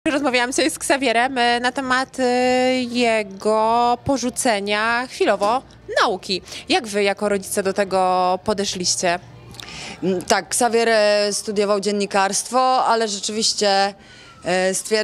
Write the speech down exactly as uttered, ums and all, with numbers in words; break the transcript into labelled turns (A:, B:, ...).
A: Rozmawiałam sobie z Ksawierem e, na temat e, jego porzucenia chwilowo nauki. Jak wy jako rodzice do tego podeszliście?
B: Tak, Ksawier e, studiował dziennikarstwo, ale rzeczywiście e, stwierdził,